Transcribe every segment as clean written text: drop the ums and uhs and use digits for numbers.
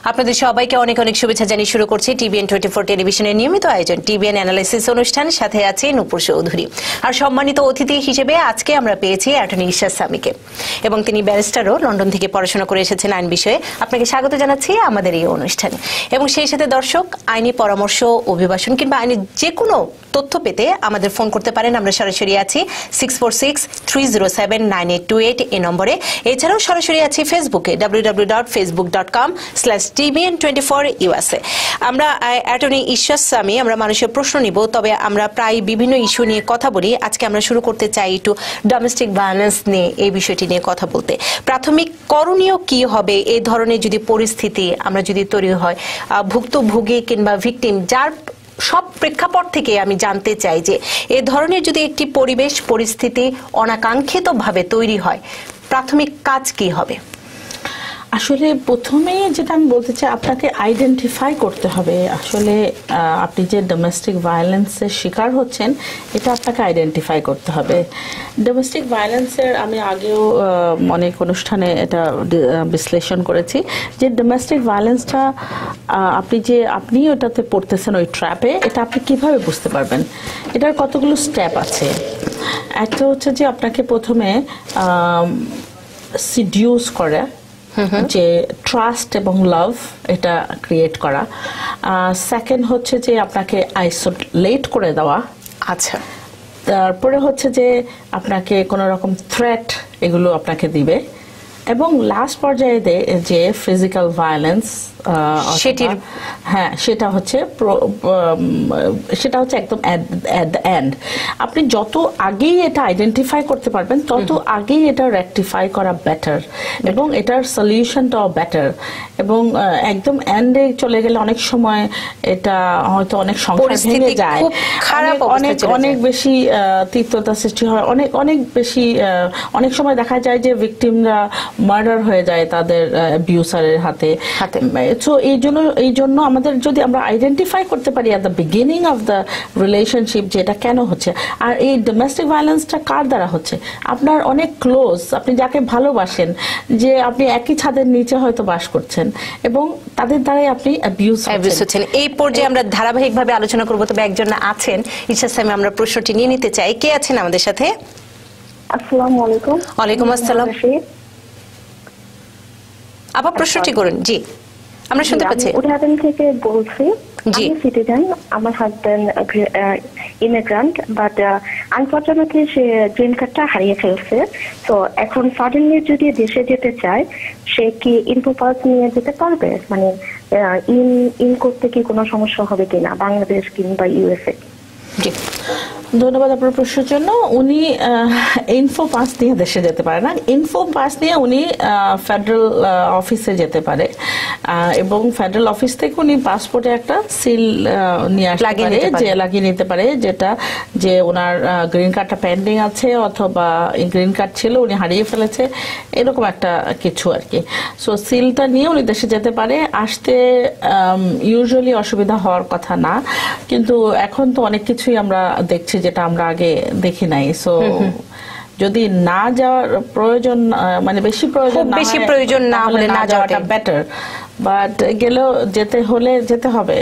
আপনাদের সবাইকে অনেক অনেক শুভেচ্ছা জানিয়ে শুরু করছি টিভিএন 24 টেলিভিশনের নিয়মিত আয়োজন টিভিএন অ্যানালাইসিস অনুষ্ঠান। সাথে আছে নূপুর চৌধুরী। আর সম্মানিত অতিথি হিসেবে আজকে আমরা পেয়েছি অ্যাটর্নি ইশরাত সামিকে, এবং তিনি ব্যারিস্টারও, লন্ডন থেকে পড়াশোনা করে এসেছেন আইন বিষয়ে। আপনাকে স্বাগত জানাচ্ছি আমাদের এই অনুষ্ঠানে। এবং সেই সাথে দর্শক, আইনি পরামর্শ, অভিবাসন কিংবা আইনি যে কোনো তথ্য পেতে আমাদের ফোন করতে পারেন। আমরা সরাসরি আছি 6463079828 এই নম্বরে। এছাড়াও সরাসরি আছি ফেসবুকে www.facebook.com/tvn24USA। আমরা অ্যাটর্নি ইশরাত সামি, আমরা মানুষের প্রশ্ন নিব, তবে আমরা প্রায় বিভিন্ন ইস্যু নিয়ে কথা বলি। আজকে আমরা শুরু করতে চাই একটু ডোমেস্টিক ভায়োলেন্স নিয়ে, এই বিষয়টি নিয়ে কথা বলতে। প্রাথমিক করণীয় কি হবে এই ধরনের যদি পরিস্থিতি আমরা যদি তৈরি হয়, ভুক্তভোগী কিংবা ভিকটিম, যার সব প্রেক্ষাপট থেকে আমি জানতে চাই যে এ ধরনের যদি একটি পরিবেশ পরিস্থিতি অনাকাঙ্ক্ষিতভাবে তৈরি হয়, প্রাথমিক কাজ কি হবে? আসলে প্রথমেই যেটা আমি বলতে চাই, আপনাকে আইডেন্টিফাই করতে হবে আসলে আপনি যে ডোমেস্টিক ভায়োলেন্সের শিকার হচ্ছেন, এটা আপনাকে আইডেন্টিফাই করতে হবে। ডোমেস্টিক ভায়োলেন্সের আমি আগেও অনেক অনুষ্ঠানে এটা বিশ্লেষণ করেছি যে ডোমেস্টিক ভায়োলেন্সটা আপনি ওটাতে পড়তেছেন, ওই ট্র্যাপে, এটা আপনি কিভাবে বুঝতে পারবেন? এটার কতগুলো স্টেপ আছে। একটা হচ্ছে যে আপনাকে প্রথমে সিডিউস করে, যে ট্রাস্ট এবং লাভ এটা ক্রিয়েট করা। সেকেন্ড হচ্ছে যে আপনাকে আইসোলেট করে দেওয়া। আচ্ছা। তারপরে হচ্ছে যে আপনাকে কোনো রকম থ্রেট এগুলো আপনাকে দিবে, এবং লাস্ট পর্যায়ে যে ফিজিক্যাল ভায়োলেন্স, সেটা হচ্ছে একদম এট দ্য এন্ড। আপনি যত আগেই এটা আইডেন্টিফাই করতে পারবেন, তত আগেই এটা রেকটিফাই করা বেটার, এবং এটার সলিউশনটাও বেটার। এবং একদম এন্ডে চলে গেলে অনেক সময় এটা হয়তো অনেক সংসার ভেঙে যায়, অনেক বেশি তিক্ততা সৃষ্টি হয়, অনেক বেশি। অনেক সময় দেখা যায় যে ভিকটিমরা মার্ডার হয়ে যায় তাদের অ্যাবিউসারের হাতে। সো এই জন্য আমাদের যদি আমরা আইডেন্টিফাই করতে পারি at the beginning of the relationship যে এটা কেন হচ্ছে, আর এই ডোমেস্টিক ভায়োলেন্সটা কার দ্বারা হচ্ছে, আপনার অনেক ক্লোজ, আপনি যাকে ভালোবাসেন, যে আপনি একই ছাদের নিচে হয়তো বাস করছেন, এবং তাদের দ্বারাই আপনি অ্যাবিউজ হচ্ছেন। এই পর্যায়ে আমরা ধারাবাহিকভাবে আলোচনা করবো। তবে একজন আছেন ইশরাত সামি, আমরা প্রশ্নটি নিয়ে নিতে চাই। কে আছেন আমাদের সাথে? আসসালামু আলাইকুম। ওয়ালাইকুম আসসালাম। আবার প্রশ্নটি করুন। জি, আমরা শুনতে পাচ্ছি। উদাহরণ থেকে বলছি, আমি সিটিজেন, আমার হাজবেন্ড ইমিগ্রান্ট, বাট আনফরচুনেটলি সে গ্রিন কার্ডটা হারিয়ে ফেলছে। তো এখন সাডেনলি যদি দেশে যেতে চায়, সে কি ইনফো পাস নিয়ে যেতে পারবে? মানে ইন করতে কি কোনো সমস্যা হবে কিনা, বাংলাদেশ কিংবা ইউএসএ? জি, ধন্যবাদ আপনার প্রশ্নের জন্য। উনি ইনফো পাস নিয়ে দেশে যেতে পারে না। ইনফো পাস নিয়ে উনি ফেডারেল অফিসে যেতে পারে, এবং ফেডারেল অফিস থেকে উনি পাসপোর্টে একটা সিল নিয়ে আসতে পারে, যে লাগিয়ে নিতে পারে, যেটা যে ওনার গ্রিন কার্ডটা পেন্ডিং আছে, অথবা গ্রিন কার্ড ছিল উনি হারিয়ে ফেলেছে, এরকম একটা কিছু আর কি। সো সিলটা নিয়ে উনি দেশে যেতে পারে। আসতে ইউজুয়ালি অসুবিধা হওয়ার কথা না, কিন্তু এখন তো অনেক কিছুই আমরা দেখছি যেটা আমরা আগে দেখি নাই। সো যদি না যাওয়ার প্রয়োজন, মানে বেশি প্রয়োজন না হলে না যাওয়াটা বেটার, বাট গেলেও যেতে হলে যেতে হবে।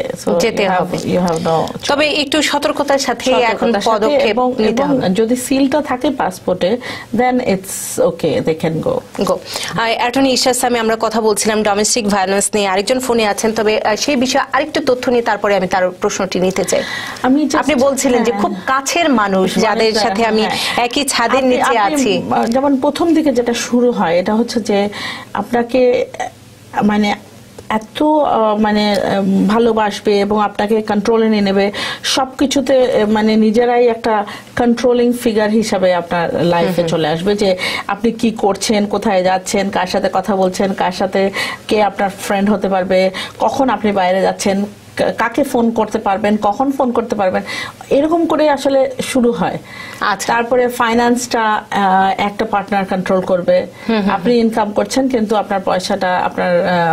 তবে একটু সতর্কতার সাথে এখন পদক্ষেপ নিতে হবে। যদি সিলটা থাকে পাসপোর্টে, then it's okay, they can go. Attorney Ishrat Sami, আমরা কথা বলছিলাম ডোমেস্টিক ভায়োলেন্স নিয়ে। আরেকজন ফোনে আছেন, তবে সেই বিষয়ে আরেকটু তথ্য নিয়ে তারপরে আমি তার প্রশ্নটি নিতে চাই। আপনি বলছিলেন যে খুব কাছের মানুষ যাদের সাথে আমি একই ছাদের নিচে আছি, যেমন প্রথম দিকে যেটা শুরু হয়, এটা হচ্ছে যে আপনাকে মানে এত ভালোবাসবে এবং আপনাকে কন্ট্রোলে নিয়ে নেবে, সবকিছুতে মানে নিজেরাই একটা কন্ট্রোলিং ফিগার হিসাবে আপনার লাইফে চলে আসবে, যে আপনি কি করছেন, কোথায় যাচ্ছেন, কার সাথে কথা বলছেন, কার সাথে কে আপনার ফ্রেন্ড হতে পারবে, কখন আপনি বাইরে যাচ্ছেন, কাকে ফোন করতে পারবেন, কখন ফোন করতে পারবেন, এরকম করে আসলে শুরু হয়। আচ্ছা, তারপরে ফাইন্যান্সটা একটা পার্টনার কন্ট্রোল করবে। আপনি ইনকাম করছেন কিন্তু আপনার পয়সাটা আপনার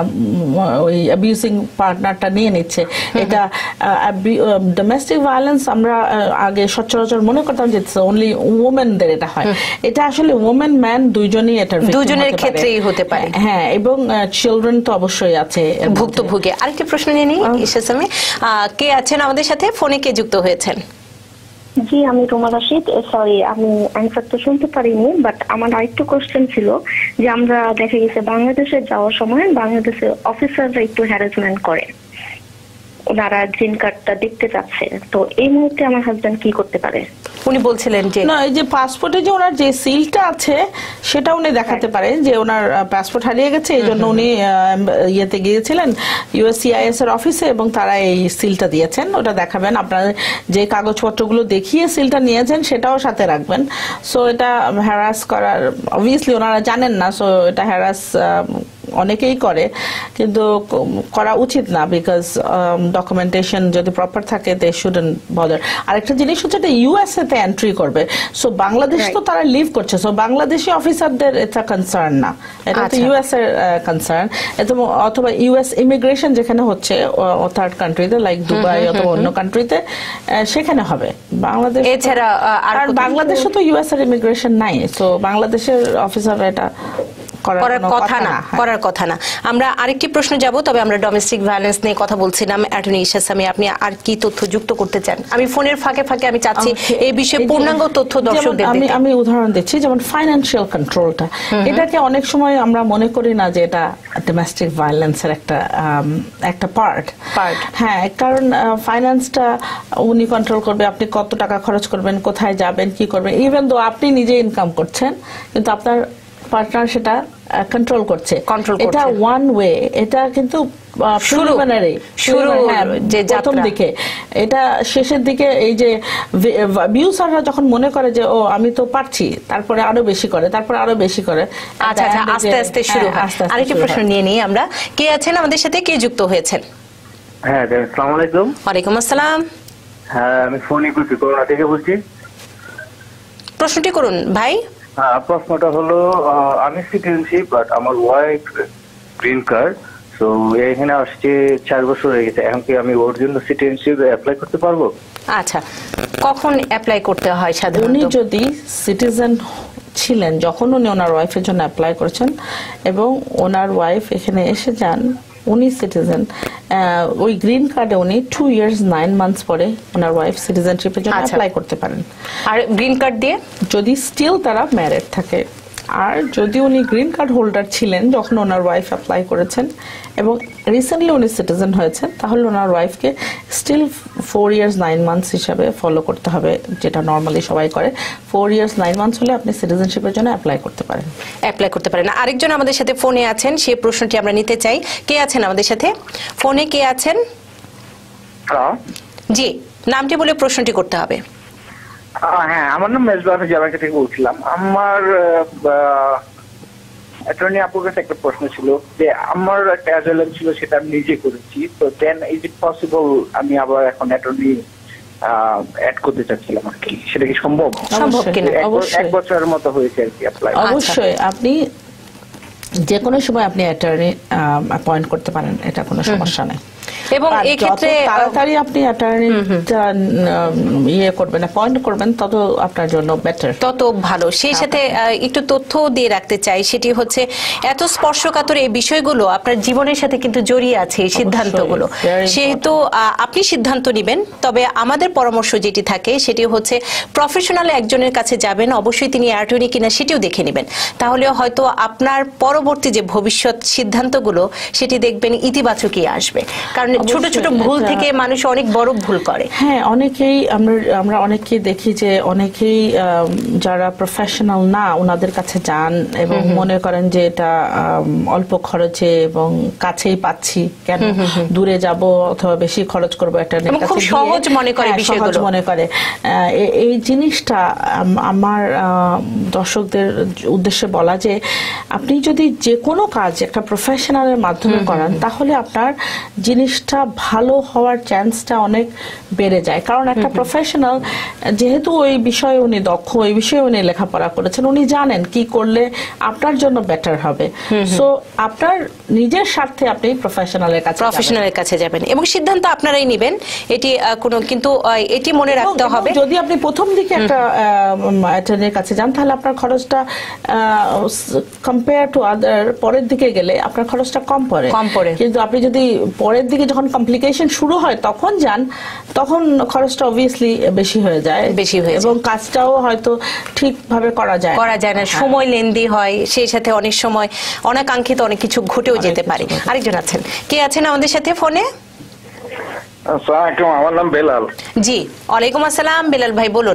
ওই অ্যাবিউজিং পার্টনারটা নিয়ে নিচ্ছে। এটা ডোমেস্টিক ভায়োলেন্স আমরা আগে সচরাচর মনে করতাম যে অনলি ওমেনদের এটা হয়। এটা আসলে ওমেন ম্যান দুইজনই এটার দুজনের ক্ষেত্রেই হতে পারে। হ্যাঁ, এবং চিলড্রেন তো অবশ্যই আছে ভুক্তভোগী। আরেকটি প্রশ্ন নিয়ে নিই ঈশা সামি, কে আছেন আমাদের সাথে, ফোনে কে যুক্ত হয়েছেন? জি, আমি রুমা রাশিদ। সরি, আমি অ্যান্সার তো শুনতে পারিনি, বাট আমার আরেকটু কোশ্চেন ছিল যে আমরা দেখা গেছে বাংলাদেশে যাওয়ার সময় বাংলাদেশে অফিসাররা একটু হ্যারাসমেন্ট করে, ওনারা গ্রিন কার্ডটা দেখতে চাচ্ছে, তো এই মুহূর্তে আমার হাজবেন্ড কি করতে পারে? উনি বলছিলেন যে না, এই যে পাসপোর্টে যে ওনার যে সিলটা আছে সেটা উনি দেখাতে পারেন যে ওনার পাসপোর্ট হারিয়ে গেছে, এই জন্য উনি ইয়েতে গিয়েছিলেন USCIS এর অফিসে এবং তারা এই সিলটা দিয়েছেন, ওটা দেখাবেন। আপনার যে কাগজপত্রগুলো দেখিয়ে সিলটা নিয়েছেন সেটাও সাথে রাখবেন। সো এটা হ্যারাস করার, অবভিয়াসলি ওনারা জানেন না, সো এটা হ্যারাস অনেকেই করে, কিন্তু করা উচিত না, বিকজ ডকুমেন্টেশন যদি প্রপার থাকে দে শুডন্ট বদার। আরেকটা জিনিস হচ্ছে এটা USA তে এন্ট্রি করবে, সো বাংলাদেশ তো তারা লিভ করছে, সো বাংলাদেশি অফিসারদের এটা কনসার্ন না, এটা তো US এর কনসার্ন। অথবা US ইমিগ্রেশন যেখানে হচ্ছে থার্ড কান্ট্রিতে লাইক দুবাই অথবা অন্য কান্ট্রিতে সেখানে হবে। বাংলাদেশ এছাড়া আর বাংলাদেশে তো US এর ইমিগ্রেশন নাই, সো বাংলাদেশের অফিসাররা এটা করার কথা না। আমরা আরেকটি প্রশ্ন যাব, তবে আমরা ডোমেস্টিক ভায়োলেন্স নিয়ে কথা বলছিলাম। অ্যাটর্নি ঈশা সামি, আপনি আর কি তথ্য যুক্ত করতে চান? আমি ফোনের ফাঁকে ফাঁকে আমি চাচ্ছি এই বিষয়ে পূর্ণাঙ্গ তথ্য দর্শকদের দিতে। আমি উদাহরণ দিচ্ছি, যেমন ফাইন্যান্সিয়াল কন্ট্রোলটা, এটাকে অনেক সময় আমরা মনে করি না যে এটা ডোমেস্টিক ভায়োলেন্সের একটা পার্ট। হ্যাঁ, কারণ ফাইন্যান্সটা উনি কন্ট্রোল করবে, আপনি কত টাকা খরচ করবেন, কোথায় যাবেন, কি করবেন, ইভেন দো আপনি নিজে ইনকাম করছেন কিন্তু আপনার পার্টনার সেটা কন্ট্রোল করছে। এটা ওয়ান ওয়ে, এটা কিন্তু প্রথম দিকে, এটা শেষের দিকে এই যে বিউসাররা যখন মনে করে যে ও আমি তো পারছি, তারপরে আরো বেশি করে, তারপরে আরো বেশি করে, আচ্ছা আস্তে আস্তে শুরু হয়। আরেকটি প্রশ্ন নিয়ে নিই আমরা, কে আছেন আমাদের সাথে, কে যুক্ত হয়েছেন? হ্যাঁ, আসসালামু আলাইকুম। ওয়ালাইকুম আসসালাম। হ্যাঁ, আমি ফোন করোনা থেকে বলছি। প্রশ্নটি করুন ভাই। প্রশ্নটা হলো, আমি সিটিজেনশিপ, বাট আমার ওয়াইফ গ্রিন কার্ড, তো এখানে আসছে 4 বছর হয়ে গেছে, এখন কি আমি ওর জন্য সিটিজেনশিপ অ্যাপ্লাই করতে পারবো? আচ্ছা, কখন অ্যাপ্লাই করতে হয় সাধারণত? উনি যদি সিটিজেন ছিলেন যখন উনি ওনার ওয়াইফের জন্য অ্যাপ্লাই করেছেন এবং ওনার ওয়াইফ এখানে এসে যান, উনি সিটিজেন, ওই গ্রিন কার্ডে উনি 2 years 9 months পরে ওনার ওয়াইফ সিটিজেনশিপের জন্য অ্যাপ্লাই করতে পারেন। আর গ্রিন কার্ড দিয়ে যদি স্টিল তারা ম্যারিড থাকে, আর যদি উনি গ্রিন কার্ড হোল্ডার ছিলেন যখন ওনার ওয়াইফ অ্যাপ্লাই করেছেন এবং রিসেন্টলি উনি সিটিজেন হয়েছেন, তাহলে ওনার ওয়াইফকে স্টিল 4 years 9 months হিসাবে ফলো করতে হবে, যেটা নর্মালি সবাই করে। 4 years 9 months হলে আপনি সিটিজেনশিপের জন্য অ্যাপ্লাই করতে পারেন। আরেকজন আমাদের সাথে ফোনে আছেন, সেই প্রশ্নটি আমরা নিতে চাই। কে আছেন আমাদের সাথে ফোনে, কে আছেন? জি, নামটি বলে প্রশ্নটি করতে হবে। হ্যাঁ, আমার নাম মেজবান জামাইকা থেকে বলছিলাম। আমার অ্যাটর্নি আপুর কাছে একটা প্রশ্ন ছিল যে আমার একটা অ্যাজাইলাম ছিল, সেটা আমি নিজে করেছি, তো দেন ইজ ইট পসিবল আমি আবার এখন অ্যাটর্নি অ্যাড করতে চাচ্ছিলাম আর কি, সেটা কি সম্ভব? অবশ্যই, 1 বছরের মতো হয়েছে আর কি অ্যাপ্লাই। অবশ্যই আপনি যে কোনো সময় আপনি অ্যাটর্নি অ্যাপয়েন্ট করতে পারেন, এটা কোনো সমস্যা নেই। এবং এই ক্ষেত্রে তাড়াতাড়ি আপনি অ্যাটর্নিটা করবেন, অ্যাপয়েন্ট করবেন, তত আপনার জন্য বেটার, তত ভালো। সেই সাথে একটু তথ্য দিয়ে রাখতে চাই, সেটি হচ্ছে এত স্পর্শকাতর এই বিষয়গুলো আপনার জীবনের সাথে কিন্তু জড়িয়ে আছে এই সিদ্ধান্তগুলো, সেহেতু আপনি সিদ্ধান্ত নেবেন। তবে আমাদের পরামর্শ যেটি থাকে সেটি হচ্ছে প্রফেশনাল একজনের কাছে যাবেন, অবশ্যই তিনি অ্যাটর্নি কিনা সেটিও দেখে নেবেন, তাহলে হয়তো আপনার পরবর্তী যে ভবিষ্যৎ সিদ্ধান্তগুলো সেটি দেখবেন ইতিবাচকই আসবে। কারণ ছোট ছোট ভুল থেকে মানুষ অনেক বড় ভুল করে। হ্যাঁ, অনেকেই আমরা অনেকেই দেখি যে অনেকেই যারা প্রফেশনাল না ওনাদের কাছে যান এবং মনে করেন যে এটা অল্প খরচে এবং কাছেই পাচ্ছি, কেন দূরে যাব অথবা বেশি খরচ করবো, এটা খুব সহজ মনে করে, সহজ মনে করে। এই জিনিসটা আমার দর্শকদের উদ্দেশ্যে বলা যে আপনি যদি যে কোনো কাজ একটা প্রফেশনালের মাধ্যমে করান, তাহলে আপনার জিনিসটা কাজটা ভালো হওয়ার চান্সটা অনেক বেড়ে যায়, কারণ একটা প্রফেশনাল যেহেতু ওই বিষয়ে উনি দক্ষ, ওই বিষয়ে উনি লেখাপড়া করেছেন, উনি জানেন কি করলে আপনার জন্য বেটার হবে। সো আপনার নিজের স্বার্থে আপনি প্রফেশনালের কাছে যাবেন এবং সিদ্ধান্ত আপনারাই নেবেন। এটি কোনো কিন্তু এটি মনে রাখতে হবে, যদি আপনি প্রথম দিকে একটা অ্যাটর্নির কাছে যান তাহলে আপনার খরচটা কম্পেয়ার টু আদার পরের দিকে গেলে আপনার খরচটা কম পড়ে। কিন্তু আপনি যদি পরের দিকে যখন কমপ্লিকেশন শুরু হয় তখন যান, তখন খরচটা অবভিয়াসলি বেশি হয়ে যায় এবং কাজটাও হয়তো ঠিকভাবে করা যায় না, সময় লেন্দি হয়, সেই সাথে অনেক সময় অনাকাঙ্ক্ষিত অনেক কিছু ঘটেও যেতে পারে। আরেকজন আছেন, কে আছেন আমাদের সাথে ফোনে? আসসালামু আলাইকুম, আমার নাম বেলাল। জি, ওয়ালাইকুম আসসালাম বেলাল ভাই, বলুন।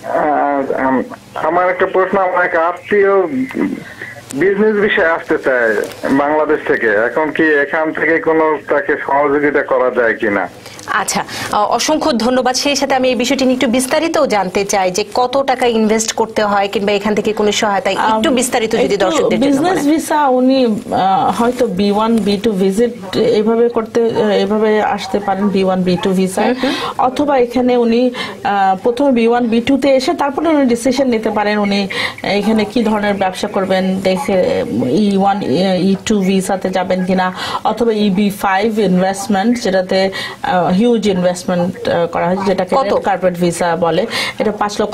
আমার একটা প্রশ্ন, আমার এক আত্মীয় বিজনেস বিষয়ে আসতে চায় বাংলাদেশ থেকে, এখন কি এখান থেকে কোনো তাকে সহযোগিতা করা যায় কিনা? আচ্ছা, অসংখ্য ধন্যবাদ। সেই সাথে আমি এই বিষয়টি নিয়ে একটু বিস্তারিত জানতে চাই যে কত টাকা ইনভেস্ট করতে হয় কিংবা এখান থেকে কোনো সহায়তা, একটু বিস্তারিত যদি দর্শকদের জন্য বিজনেস ভিসা উনি হয়তো B1 B2 ভিজিট এইভাবে আসতে পারেন, B1 B2 ভিসা, অথবা এখানে উনি প্রথমে B1 B2 তে এসে তারপরে উনি ডিসিশন নিতে পারেন উনি এখানে কি ধরনের ব্যবসা করবেন, দেখে E1 E2 ভিসাতে যাবেন কিনা, অথবা EB5 ইনভেস্টমেন্ট, যেটাতে হিউজ ইনভেস্টমেন্ট করা হয়, যেটাকে কার্পেট ভিসা বলে। এটা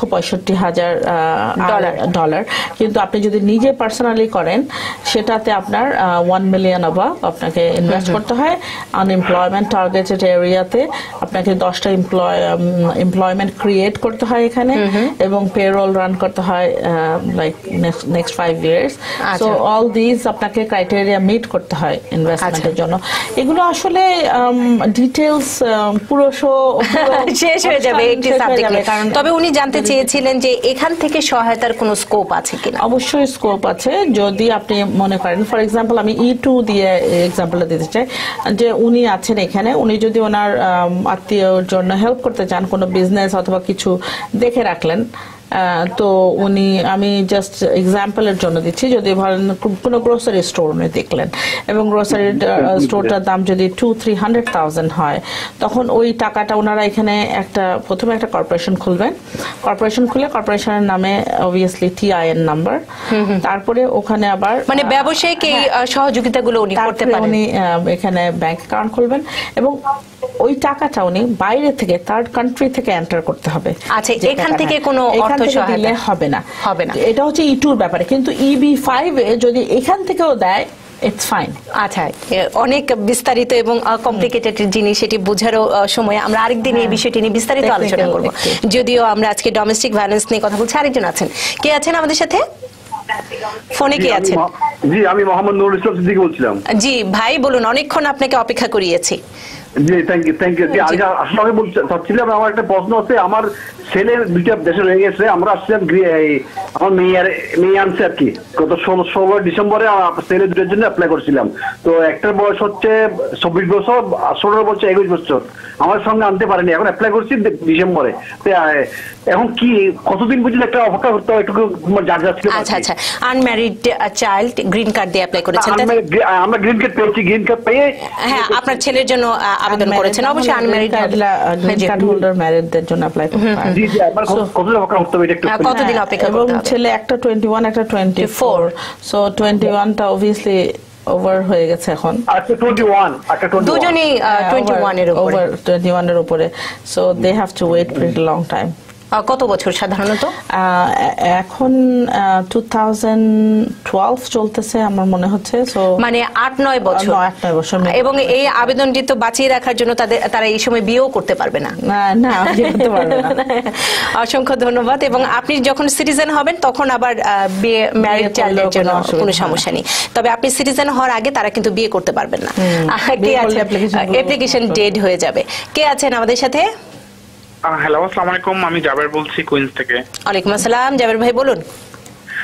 $5,65,000 কিন্তু আপনি যদি নিজে পার্সোনালি করেন সেটাতে আপনার 1 মিলিয়ন অবাভ আপনাকে ইনভেস্ট করতে হয়। আনএমপ্লয়মেন্ট টার্গেটেড এরিয়াতে আপনাকে 10টা এমপ্লয়মেন্ট ক্রিয়েট করতে হয় এখানে, এবং পেরোল রান করতে হয় like next 5 years। So all this আপনাকে ক্রাইটেরিয়া মিট করতে হয় ইনভেস্টমেন্টের জন্য। এগুলো আসলে ডিটেলস পুরো শেষ হয়ে যাবে একটি সাবজেক্টে। তবে উনি জানতে চেয়েছিলেন যে এখান থেকে সহায়তার কোনো স্কোপ আছে কিনা। অবশ্যই স্কোপ আছে, যদি আপনি মনে করেন, ফর এক্সাম্পল আমি E2 দিয়ে এক্সাম্পলটা দিতে চাই, যে উনি আছেন এখানে, উনি যদি ওনার আত্মীয়র জন্য হেল্প করতে চান, কোনো বিজনেস অথবা কিছু দেখে রাখলেন, তো উনি, আমি জাস্ট এক্সাম্পলের জন্য দিচ্ছি, যদি ধরেন কোনো গ্রোসারি স্টোর উনি দেখলেন এবং গ্রোসারি স্টোরটার দাম যদি 200-300,000 হয়, তখন ওই টাকাটা ওনারা এখানে প্রথমে একটা কর্পোরেশন খুলবেন, কর্পোরেশন খুলে কর্পোরেশনের নামে অবভিয়াসলি TIN নাম্বার, তারপরে ওখানে আবার মানে ব্যবসায়িক এই সহযোগিতাগুলো উনি করতে পারেন। উনি এখানে ব্যাংক অ্যাকাউন্ট খুলবেন এবং ওই টাকাটা উনি বাইরে থেকে, থার্ড কান্ট্রি থেকে এন্টার করতে হবে। আচ্ছা, এখান থেকে কোনো অর্থ সহায়তা হবে না। এটা হচ্ছে E2-র ব্যাপারে, কিন্তু EB5 এ যদি এখান থেকেও দেয়, ইটস ফাইন। আচ্ছা, অনেক বিস্তারিত এবং কমপ্লিকেটেড জিনিস, এটি বোঝারও সময় আমরা আরেকদিন এই বিষয়টি নিয়ে বিস্তারিত আলোচনা করব। যদিও আমরা আজকে ডোমেস্টিক ভায়োলেন্স নিয়ে কথা বলছি। আরেকজন আছেন, কে আছেন আমাদের সাথে ফোনে? কে আছেন? জি, আমি মোহাম্মদ নুরুল ইসলাম সিদ্দিকী বলছিলাম। জি ভাই, বলুন। অনেকক্ষণ আপনাকে অপেক্ষা করিয়েছি। জি, থ্যাংক ইউ। আসলে বলতে চাচ্ছিলাম, আমার একটা প্রশ্ন আছে, আমার ছেলের 2টা দেশে রয়ে গেছে, আমরা আসছিলাম, আমার মেয়ে আনছে আর কি, গত 16 ডিসেম্বরে ছেলে 2টার জন্য অ্যাপ্লাই করছিলাম। তো একটার বয়স হচ্ছে 24 বছর, 16 বছর, 21 বছর, আমার সঙ্গে আনতে পারেনি, এখন অ্যাপ্লাই করছি ডিসেম্বরে। এখন কি কতদিন পর্যন্ত একটা অপেক্ষা করতে হয়, একটু জানতে। আচ্ছা, আনম্যারিড চাইল্ড গ্রিন কার্ড দিয়ে অ্যাপ্লাই করেছেন? আমরা গ্রিন কার্ড পেয়েছি, গ্রিন কার্ড পেয়ে হ্যাঁ, আপনার ছেলের জন্য আবেদন করেছেন। অবশ্যই আনম্যারিড কার্ড হোল্ডার ম্যারিডদের জন্য অ্যাপ্লাই করতে হয়। জি, কতদিন অপেক্ষা করতে হবে, একটু কতদিন অপেক্ষা করতে হবে? এবং ছেলে একটা 21, একটা 24, সো 21টা অবভিয়াসলি ওভার হয়ে গেছে এখন। আচ্ছা, 21, একটা 21, দুজনেই 21 এর উপরে, ওভার 21 এর উপরে, so they have to wait pretty long time. কত বছর সাধারণত? এখন 2012 চলতেছে আমার মনে হচ্ছে, সো মানে 8-9 বছর। এবং এই আবেদনটি তো বাঁচিয়ে রাখার জন্য তারা এই সময় বিয়েও করতে পারবে না। না, করতে পারবে না। অসংখ্য ধন্যবাদ। এবং আপনি যখন সিটিজেন হবেন তখন আবার বিয়ে, ম্যারিড চাইল্ডের জন্য কোনো সমস্যা নেই। তবে আপনি সিটিজেন হওয়ার আগে তারা কিন্তু বিয়ে করতে পারবেন না, অ্যাপ্লিকেশন ডেড হয়ে যাবে। কে আছেন আমাদের সাথে? হ্যালো, আসসালামু আলাইকুম, আমি জাবের বলছি কুইন্স থেকে। ওয়ালাইকুম আসসালাম, জাবের ভাই বলুন।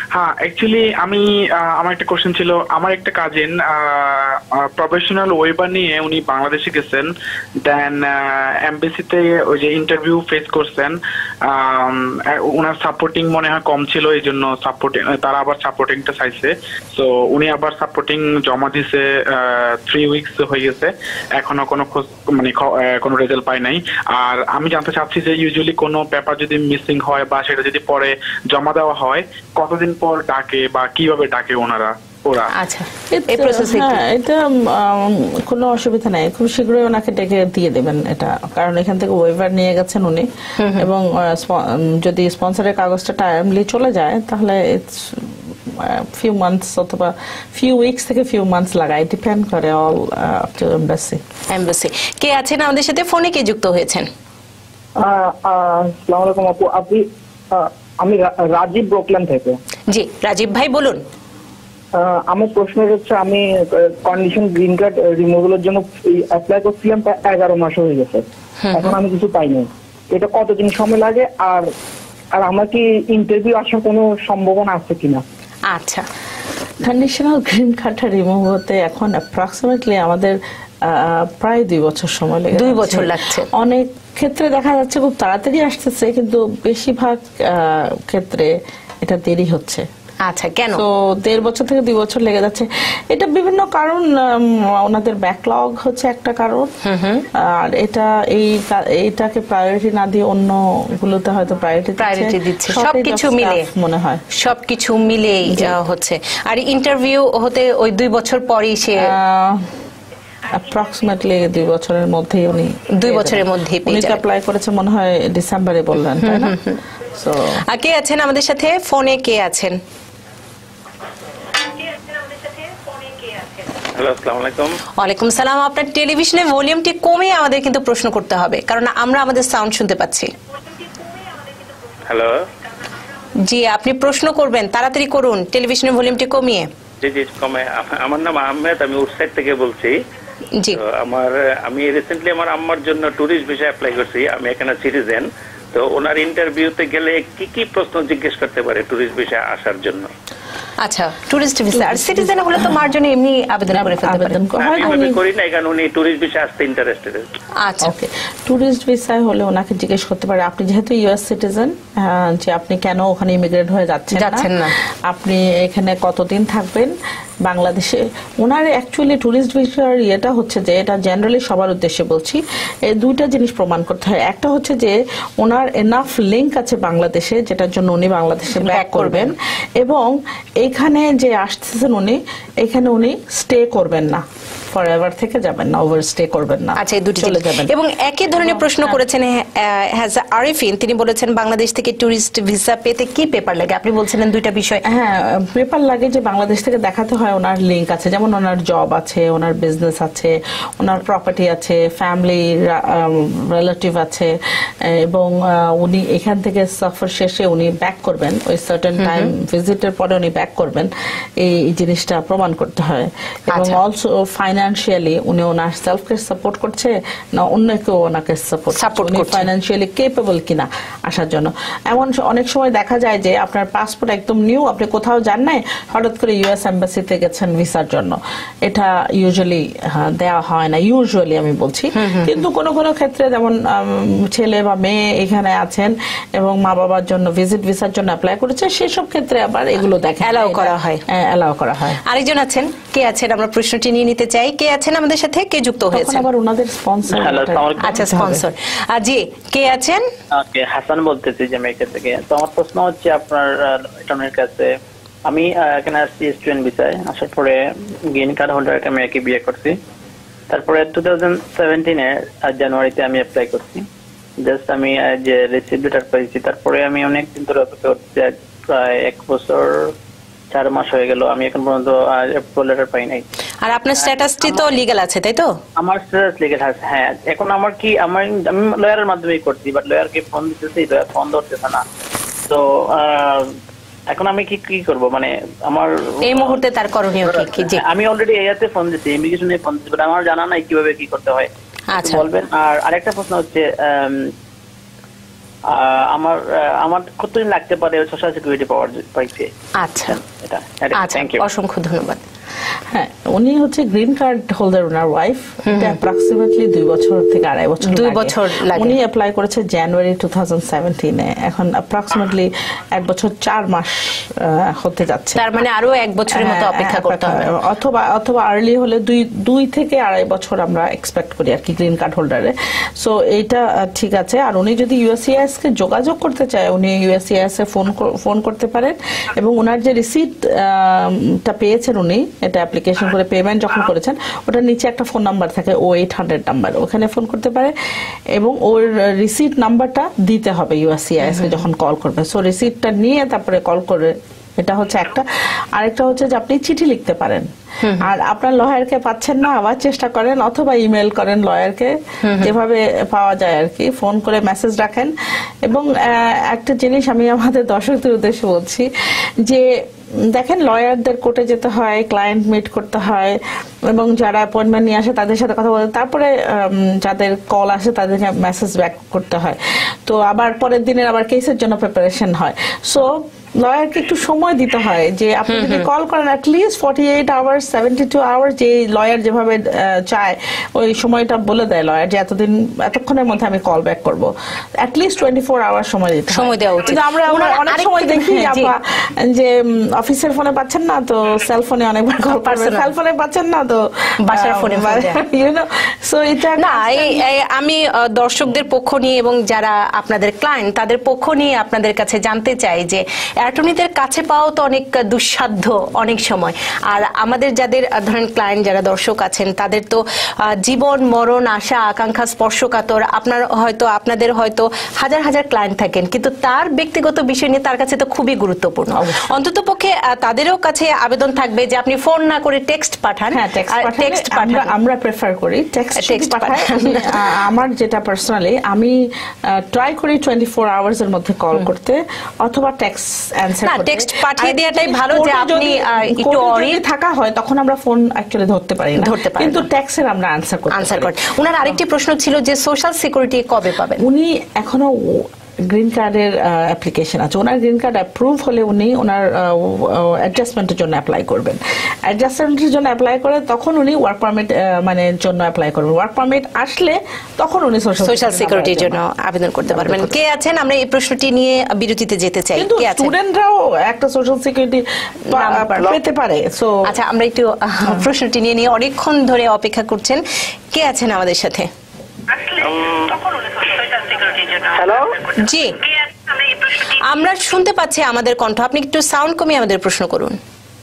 হ্যাঁ, অ্যাকচুয়ালি আমার একটা কোশ্চেন ছিল। আমার একটা কাজিন প্রফেশনাল ওয়েবার নিয়ে উনি বাংলাদেশে গেছেন, দেন এমবেসিতে ওই যে ইন্টারভিউ ফেস করছেন, ওনার সাপোর্টিং মনে হয় কম ছিল, এই জন্য তারা আবার সাপোর্টিংটা চাইছে। তো উনি আবার সাপোর্টিং জমা দিছে, 3 উইকস হয়ে গেছে, এখনো কোনো খোঁজ মানে কোনো রেজাল্ট পাই নাই। আর আমি জানতে চাচ্ছি যে ইউজুয়ালি কোনো পেপার যদি মিসিং হয় বা সেটা যদি পরে জমা দেওয়া হয়, কতদিন পর ডাকে বা কিভাবে ডাকে ওরা? আচ্ছা, এই প্রসেসে এটা কোনো অসুবিধা নাই, খুব শীঘ্রই ওনাকে ডেকে দিয়ে দেবেন এটা, কারণ এখান থেকে ওয়েভার নিয়ে গেছেন উনি, এবং যদি স্পন্সরের কাগজটা টাইমলি চলে যায় তাহলে few months অথবা few weeks থেকে few months লাগায়, ডিপেন্ড করে অল আপ টু এমবাসি। কে আছেন আমাদের সাথে? ফোনে কে যুক্ত হয়েছেন? আসসালামু আলাইকুম আপু, আমি রাজীব ব্রুকলিন থেকে। জি রাজীব ভাই বলুন। আমার প্রশ্ন হচ্ছে, আমি কন্ডিশন গ্রিন কার্ড রিমুভালের জন্য অ্যাপ্লাই করছিলাম, 11 মাস হয়ে গেছে, এখন আমি কিছু পাইনি। এটা কতদিন সময় লাগে, আর আমার কি ইন্টারভিউ আসার কোনো সম্ভাবনা আছে কিনা? আচ্ছা, কন্ডিশনাল গ্রিন কার্ডটা রিমুভ হতে এখন অ্যাপ্রক্সিমেটলি আমাদের প্রায় 2 বছর সময় লাগে। 2 বছর লাগছে। অনেক ক্ষেত্রে দেখা যাচ্ছে খুব তাড়াতাড়ি আসতেছে, কিন্তু বেশিরভাগ ক্ষেত্রে এটা দেরি হচ্ছে। আচ্ছা, কেন? তো 1.5 বছর থেকে 2 বছর লেগে যাচ্ছে। এটা বিভিন্ন কারণ, ওনাদের ব্যাকলগ হচ্ছে একটা কারণ, আর এইটাকে প্রায়োরিটি না দিয়ে অন্য গুলোতে হয়তো প্রায়োরিটি দিচ্ছে। সবকিছু মিলে মনে হয় সবকিছু মিলে হচ্ছে। আর ইন্টারভিউ হতে ওই 2 বছর পরেই সে অ্যাপ্রক্সিমেটলি 2 বছরের মধ্যেই উনি 2 বছরের মধ্যেই উনি অ্যাপ্লাই করেছে মনে হয় ডিসেম্বরে বললেন, তাই না? সো কে আছেন আমাদের সাথে ফোনে? কে আছেন? হ্যালো, আসসালামু আলাইকুম। ওয়ালাইকুম সালাম। আপনার টেলিভিশনের ভলিউমটি কমিয়ে আমাদের কিন্তু প্রশ্ন করতে হবে, কারণ আমরা আমাদের সাউন্ড শুনতে পাচ্ছি। হ্যালো, জি আপনি প্রশ্ন করবেন, তাড়াতাড়ি করুন, টেলিভিশনের ভলিউমটি কমিয়ে। জি জি কমে। আমার নাম আহমেদ, আমি উডসাইড থেকে বলছি। জি, আমি রিসেন্টলি আমার আম্মার জন্য ট্যুরিস্ট ভিসা অ্যাপ্লাই করছি, আমি এখানে সিটিজেন। তো ওনার ইন্টারভিউতে গেলে কি কি প্রশ্ন জিজ্ঞেস করতে পারে ট্যুরিস্ট ভিসা আসার জন্য? আচ্ছা, টুরিস্ট ভিসা আর সিটিজেন হলে তো মার্জনে এমনি আবেদন করে ফেলতে পারেন। আমি করি না, কারণ উনি টুরিস্ট ভিসা আসতে ইন্টারেস্টেড। আচ্ছা, ওকে, টুরিস্ট ভিসা হলে ওনাকে জিজ্ঞেস করতে পারে, আপনি যেহেতু ইউএস সিটিজেন, যে আপনি কেন ওখানে ইমিগ্রেট হয়ে যাচ্ছেন না, আপনি এখানে কতদিন থাকবেন বাংলাদেশে। ওনার অ্যাকচুয়ালি টুরিস্ট ভিসার ইয়েটা হচ্ছে যে, এটা জেনারেলি সবার উদ্দেশ্যে বলছি, এই 2টা জিনিস প্রমাণ করতে হয়। একটা হচ্ছে যে ওনার এনাফ লিঙ্ক আছে বাংলাদেশে, যেটার জন্য উনি বাংলাদেশে ব্যাক করবেন, এবং এখানে যে আসতেছেন উনি, এখানে উনি স্টে করবেন না, ফরএভার থেকে যাবেন না, ওভার স্টে করবেন না। আচ্ছা, এই দুটি চলে যাবেন। এবং একই ধরনের প্রশ্ন করেছেন হাজা আরিফিন, তিনি বলেছেন বাংলাদেশ থেকে টুরিস্ট ভিসা পেতে কি পেপার লাগে? আপনি বলছিলেন 2টা বিষয়। হ্যাঁ, পেপার লাগে যে বাংলাদেশ থেকে দেখাতে হয় ওনার লিঙ্ক আছে, যেমন ওনার জব আছে, ওনার বিজনেস আছে, ওনার প্রপার্টি আছে, ফ্যামিলি রিলেটিভ আছে, এবং উনি এখান থেকে সফর শেষে উনি ব্যাক করবেন, ওই সার্টেন টাইম ভিজিটের পরে উনি ব্যাক করবেন, এই জিনিসটা প্রমাণ করতে হয়। এবং অলসো ফাইন্যান্সিয়ালি উনি ওনার সেলফকে সাপোর্ট করছে না অন্য কেউ ওনাকে সাপোর্ট করছে, ফাইন্যান্সিয়ালি কেপেবল কিনা আসার জন্য। এমন অনেক সময় দেখা যায় যে আপনার পাসপোর্ট একদম নিউ, আপনি কোথাও যান নাই, হঠাৎ করে ইউএস এম্বাসিতে গেছেন ভিসার জন্য, এটা ইউজুয়ালি দেওয়া হয় না, ইউজুয়ালি আমি বলছি। কিন্তু কোনো কোনো ক্ষেত্রে যেমন ছেলে বা মেয়ে এখানে আছেন এবং মা বাবার জন্য ভিজিট ভিসার জন্য অ্যাপ্লাই করেছে, সেসব ক্ষেত্রে আবার এগুলো দেখা অ্যালাউ করা হয়। অ্যালাউ করা হয়। আরেকজন আছেন, কে আছেন? আমরা প্রশ্নটি নিয়ে নিতে চাই। কে আছেন আমাদের সাথে? কে যুক্ত হয়েছে? আবার ওনাদের স্পন্সর। আচ্ছা, স্পন্সর। জি, কে আছেন? ওকে, হাসান বলতেছি আমেরিকা থেকে। তো আমার প্রশ্ন হচ্ছে আপনার এটর্নির কাছে, আমি এখানে আসছি স্টুডেন্ট ভিসায়, আসার পরে গ্রিন কার্ড হোল্ডার একটা মেয়েকে বিয়ে করছি। তারপরে 2017 জানুয়ারিতে আমি অ্যাপ্লাই করছি, জাস্ট আমি যে রিসিভ লেটার পেয়েছি। তারপরে আমি অনেকদিন ধরে অপেক্ষা করছি, প্রায় 1 বছর 4 মাস হয়ে গেল, আমি এখন পর্যন্ত অ্যাপ্রুভাল লেটার পাই নাই। আর আপনার স্ট্যাটাসটি তো লিগ্যাল আছে, তাই তো? আমার স্ট্যাটাস লিগ্যাল আছে, হ্যাঁ। এখন আমার কি, আমি লয়ারের মাধ্যমে করছি, বাট লয়ারকে ফোন দিতেছি, লয়ার ফোন ধরতেছে না। তো এখন আমি কি করব, মানে আমার এই মুহূর্তে তার করণীয় কি? জি, আমি অলরেডি এয়াতে ফোন দিচ্ছি, ইমিগ্রেশনে ফোন দিচ্ছি, বাট আমার জানা নাই কিভাবে কি করতে হয়, আচ্ছা বলবেন। আর আরেকটা প্রশ্ন হচ্ছে, আমার কতদিন লাগতে পারে সোশ্যাল সিকিউরিটি পাওয়ার পাইতে? আচ্ছা আচ্ছা, অসংখ্য ধন্যবাদ। হ্যাঁ, উনি হচ্ছে গ্রিন কার্ড হোল্ডার, ওনার ওয়াইফ। এটা অ্যাপ্রক্সিমেটলি 2 বছর থেকে 2.5 বছর 2 বছর লাগে। উনি অ্যাপ্লাই করেছে জানুয়ারি 2017-এ, এখন অ্যাপ্রক্সিমেটলি 1 বছর 4 মাস হতে যাচ্ছে। তার মানে আরো 1 বছরের মতো অপেক্ষা করতে হবে, অথবা আর্লি হলে 2 থেকে 2.5 বছর আমরা এক্সপেক্ট করি আর কি গ্রিন কার্ড হোল্ডারে। সো এইটা ঠিক আছে। আর উনি যদি ইউএসসিআইএস কে যোগাযোগ করতে চায়, উনি ইউএসসিআইএস এ ফোন করতে পারেন, এবং ওনার যে রিসিপ্টটা পেয়েছেন উনি, এটা অ্যাপ্লিকেশন করে পেমেন্ট যখন করেছেন, ওটার নিচে একটা ফোন নাম্বার থাকে 0800 নাম্বার, ওখানে ফোন করতে পারে এবং ওর রিসিপ্ট নাম্বারটা দিতে হবে ইউএসসিআইএস কে যখন কল করবে। সো রিসিপ্টটা নিয়ে তারপরে কল করে, এটা হচ্ছে একটা। আরেকটা হচ্ছে যে আপনি চিঠি লিখতে পারেন, আর আপনার লয়ারকে পাচ্ছেন না, আবার চেষ্টা করেন, অথবা ইমেল করেন লয়ারকে, যেভাবে পাওয়া যায় আর কি, ফোন করে মেসেজ রাখেন। এবং একটা জিনিস আমি আমাদের দর্শকদের উদ্দেশ্যে বলছি যে দেখেন, লয়ারদের কোর্টে যেতে হয়, ক্লায়েন্ট মিট করতে হয়, এবং যারা অ্যাপয়েন্টমেন্ট নিয়ে আসে তাদের সাথে কথা বলতে, তারপরে যাদের কল আসে তাদেরকে মেসেজ ব্যাক করতে হয়। তো আবার পরের দিনের আবার কেসের জন্য প্রিপারেশন হয়। সো লয়ারকে একটু সময় দিতে হয়, যে আপনি যদি কল করেন অ্যাটলিস্ট 48 আওয়ার্স 72 আওয়ার্স, যে লয়ার যেভাবে চায় ওই সময়টা বলে দেয় লয়ার, যে এতক্ষণের মধ্যে আমি কল ব্যাক করবো, অ্যাটলিস্ট 24 আওয়ার সময় দেওয়া উচিত। আমরা অনেক সময় দেখি যে অফিসের ফোনে পাচ্ছেন না তো সেল ফোনে অনেকবার কল করবেন, সেল ফোনে পাচ্ছেন না তো বাসার ফোনে, সো এটা না, আমি দর্শকদের পক্ষ নিয়ে এবং যারা আপনাদের ক্লায়েন্ট তাদের পক্ষ নিয়ে আপনাদের কাছে জানতে চাই যে অ্যাটর্নিদের কাছে পাওয়া তো অনেক দুঃসাধ্য অনেক সময়, আর আমাদের যাদের ধরেন ক্লায়েন্ট যারা দর্শক আছেন তাদের তো জীবন মরণ আশা আকাঙ্ক্ষা স্পর্শকাতর, আপনাদের হয়তো হাজার হাজার ক্লায়েন্ট থাকেন, কিন্তু তার ব্যক্তিগত বিষয় নিয়ে তার কাছে তো খুবই গুরুত্বপূর্ণ। অন্ততপক্ষে তাদেরও কাছে আবেদন থাকবে যে আপনি ফোন না করে টেক্সট পাঠান। টেক্সট আমরা প্রেফার করি টেক্সট পাঠাই। আমার যেটা পার্সোনালি আমি ট্রাই করি 24 আওয়ার্স এর মধ্যে কল করতে, অথবা টেক্সট টেক্সট পাঠিয়ে দেওয়াটাই ভালো, যে আপনি একটু অরি থাকা হয় তখন আমরা ফোন অ্যাকচুয়ালি ধরতে পারি না, কিন্তু টেক্সটের আমরা আনসার করি। ওনার আরেকটি প্রশ্ন ছিল যে সোশ্যাল সিকিউরিটি কবে পাবেন? উনি এখনো গ্রিন কার্ডের অ্যাপ্লিকেশন আছে, ওনার গ্রিন কার্ড অ্যাপ্রুভ হলে উনি ওনার অ্যাডজাস্টমেন্টের জন্য অ্যাপ্লাই করবেন। অ্যাডজাস্টমেন্টের জন্য অ্যাপ্লাই করে তখন উনি ওয়ার্ক পারমিট মানে জন্য অ্যাপ্লাই করবেন। ওয়ার্ক পারমিট আসলে তখন উনি সোশ্যাল সিকিউরিটির জন্য আবেদন করতে পারবেন। কে আছেন? আমরা এই প্রশ্নটি নিয়ে বিরতিতে যেতে চাই। কিন্তু স্টুডেন্টরাও একটা সোশ্যাল সিকিউরিটি পেতে পারে। সো আচ্ছা, আমরা একটু প্রশ্নটি নিয়ে অনেকক্ষণ ধরে অপেক্ষা করছেন। কে আছেন আমাদের সাথে? হ্যালো, জি, আমরা শুনতে পাচ্ছি আমাদের কণ্ঠ। আপনি একটু সাউন্ড কমিয়ে আমাদের প্রশ্ন করুন।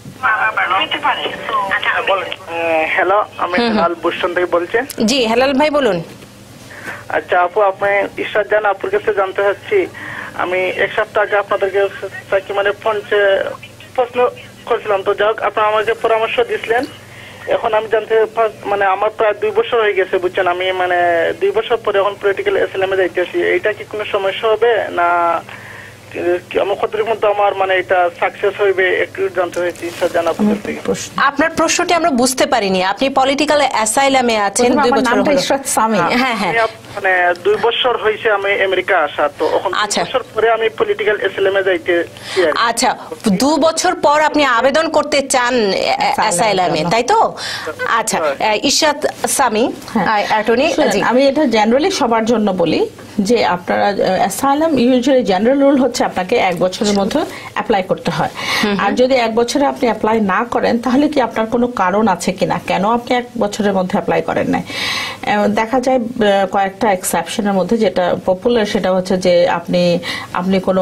হ্যালো, আমি হেলাল বুস্টন থেকে বলছি। জি হেলাল ভাই বলুন। আচ্ছা আপু, আপনি ঈশ্বর জান আপুর কাছে জানতে চাচ্ছি, আমি 1 সপ্তাহ আগে আপনাদেরকে মানে প্রশ্ন করছিলাম, তো যাক আপনারা আমাকে পরামর্শ দিছিলেন। এখন আমি জানতে মানে আমার প্রায় 2 বছর হয়ে গেছে, বুঝছেন, আমি মানে 2 বছর পরে এখন পলিটিক্যাল অ্যাসাইলামে যাইতেছি। এইটা কি কোনো সমস্যা হবে না আমার কতটুকু মধ্যে আমার মানে এটা সাকসেস হইবে একটু জানতে চাইছি স্যার, জানাবো। আপনার প্রশ্নটি আমরা বুঝতে পারিনি। আপনি পলিটিক্যাল অ্যাসাইলামে আছেন 2 বছর হলো। হ্যাঁ হ্যাঁ, মানে 2 বছর হইছে আমি আমেরিকা আসা, তো এখন 2 বছর পরে আমি পলিটিক্যাল অ্যাসাইলামে যাইতে। আচ্ছা, 2 বছর পর আপনি আবেদন করতে চান অ্যাসাইলামে, তাই তো? আচ্ছা, ইশরাত সামি অ্যাটর্নি। আমি এটা জেনারেলি সবার জন্য বলি যে আপনারা অ্যাসাইলাম ইউজুয়ালি জেনারেল রুল হচ্ছে আপনাকে 1 বছরের মধ্যে অ্যাপ্লাই করতে হয়। আর যদি 1 বছরে আপনি অ্যাপ্লাই না করেন তাহলে কি আপনার কোনো কারণ আছে কিনা, কেন আপনি 1 বছরের মধ্যে অ্যাপ্লাই করেন নাই। দেখা যায় কয়েকটা এক্সেপশনের মধ্যে যেটা পপুলার সেটা হচ্ছে যে আপনি কোনো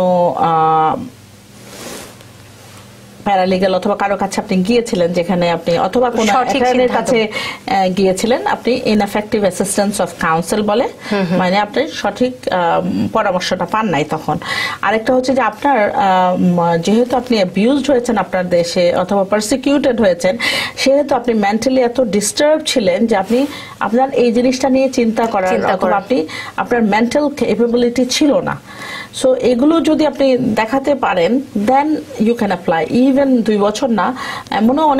প্যারালিগাল অথবা কারো কাছে আপনি গিয়েছিলেন, যেখানে আপনি অথবা কোনো অ্যাটর্নির কাছে গিয়েছিলেন, আপনি ইনএফেক্টিভ অ্যাসিস্ট্যান্স অফ কাউন্সিল বলে, মানে আপনি সঠিক পরামর্শটা পান নাই তখন। আরেকটা হচ্ছে যে আপনার যেহেতু আপনি অ্যাবিউজড হয়েছেন আপনার দেশে অথবা পারসিকিউটেড হয়েছেন, সেহেতু আপনি মেন্টালি এত ডিস্টার্ব ছিলেন যে আপনি আপনার এই জিনিসটা নিয়ে চিন্তা করার অথবা আপনার মেন্টাল ক্যাপাবিলিটি ছিল না। সো এগুলো যদি আপনি দেখাতে পারেন then you can apply. Even 2 বছর না, এমনও অনেক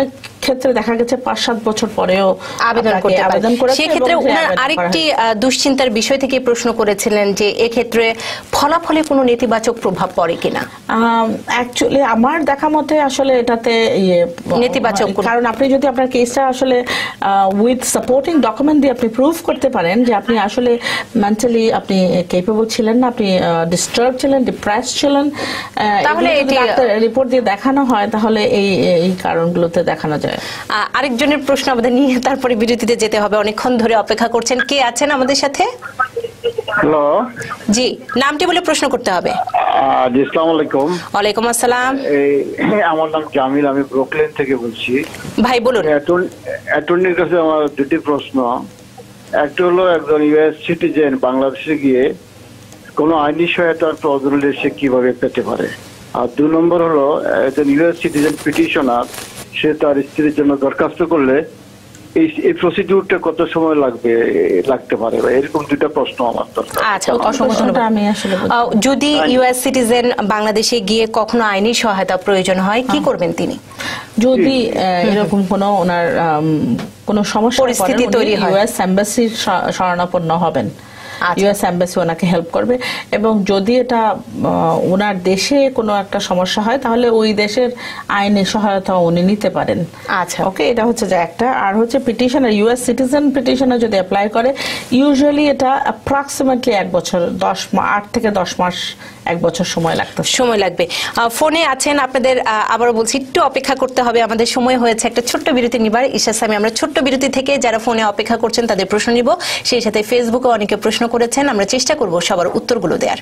ক্ষেত্রে দেখা গেছে 5-7 বছর পরেও আবেদন করতে পারে। সেক্ষেত্রে ওনার আরেকটি দুশ্চিন্তার বিষয় থেকে প্রশ্ন করেছিলেন যে এক্ষেত্রে ফলাফলে কোনো নেতিবাচক প্রভাব পড়ে কিনা। অ্যাকচুয়ালি আমার দেখা মতে আসলে এটাতে নেতিবাচক, কারণ আপনি যদি আপনার কেসটা আসলে উইথ সাপোর্টিং ডকুমেন্ট দিয়ে আপনি প্রুভ করতে পারেন যে আপনি আসলে মেন্টালি আপনি কেপেবল ছিলেন না, আপনি ডিস্টার্ব ছিলেন, ডিপ্রেস ছিলেন, তাহলে এটি রিপোর্ট দিয়ে দেখানো হয়, তাহলে এই কারণগুলোতে দেখানো যায়। আরেকজনের প্রশ্ন আমাদের নিয়ে তারপরে বিরতিতে যেতে হবে, অনেকক্ষণ ধরে অপেক্ষা করছেন। কে আছেন আমাদের সাথে? হ্যালো, জি, নামটি বলে প্রশ্ন করতে হবে। জি, আসসালামু আলাইকুম। ওয়ালাইকুম আসসালাম। আমার নাম জামিল, আমি ব্রুকলিন থেকে বলছি। ভাই বলুন। অ্যাটর্নির কাছে আমার দুটি প্রশ্ন। একটা হলো, একজন ইউএস সিটিজেন বাংলাদেশে গিয়ে কোনো আইনি সহায়তার প্রয়োজন হলে সে কিভাবে পেতে পারে? আর 2 নম্বর হলো, একজন ইউএস সিটিজেন পিটিশনার সে তার স্ত্রীর জন্য দরখাস্ত করলে এই প্রসিডিউরটা কত সময় লাগতে পারে? এরকম 2টা প্রশ্ন আমার দরকার। আচ্ছা, অসংখ্য ধন্যবাদ। আমি আসলে যদি ইউএস সিটিজেন বাংলাদেশে গিয়ে কখনো আইনি সহায়তা প্রয়োজন হয়, কি করবেন তিনি? যদি এরকম কোনো ওনার কোনো সমস্যা পরিস্থিতি তৈরি হয়, ইউএস এমবাসির শরণাপন্ন হবেন। ইউএস এমবাসি ওনাকে হেল্প করবে, এবং যদি এটা ওনার দেশে কোনো একটা সমস্যা হয় তাহলে ওই দেশের আইনি সহায়তা উনি নিতে পারেন। আচ্ছা, ওকে, এটা হচ্ছে যে একটা। আর হচ্ছে পিটিশনার, ইউএস সিটিজেন পিটিশনার যদি অ্যাপ্লাই করে, ইউজুয়ালি এটা অ্যাপ্রক্সিমেটলি 1 বছর 8 থেকে 10 মাস, 1 বছর সময় লাগবে। ফোনে আছেন আপনাদের, আবারও বলছি একটু অপেক্ষা করতে হবে, আমাদের সময় হয়েছে একটা ছোট্ট বিরতি নিবার। ইশাস আমি আমরা ছোট্ট বিরতি থেকে যারা ফোনে অপেক্ষা করছেন তাদের প্রশ্ন নিব, সেই সাথে ফেসবুকে অনেকে প্রশ্ন করেছেন, আমরা চেষ্টা করব সবার উত্তরগুলো দেওয়ার।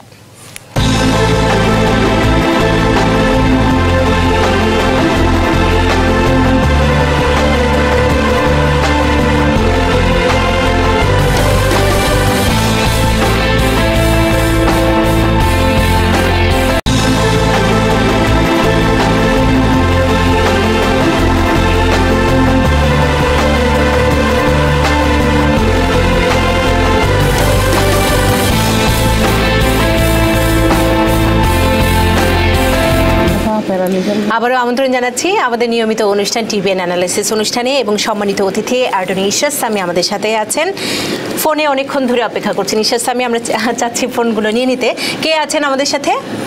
আবারও আমন্ত্রণ জানাচ্ছি আমাদের নিয়মিত অনুষ্ঠান টিভিএন অ্যানালিসিস অনুষ্ঠানে, এবং সম্মানিত অতিথি অ্যাটর্নি ইশরাত সামি আমাদের সাথে আছেন। ফোনে অনেকক্ষণ ধরে অপেক্ষা করছেন ইশরাত সামি, আমরা চাচ্ছি ফোনগুলো নিয়ে নিতে। কে আছেন আমাদের সাথে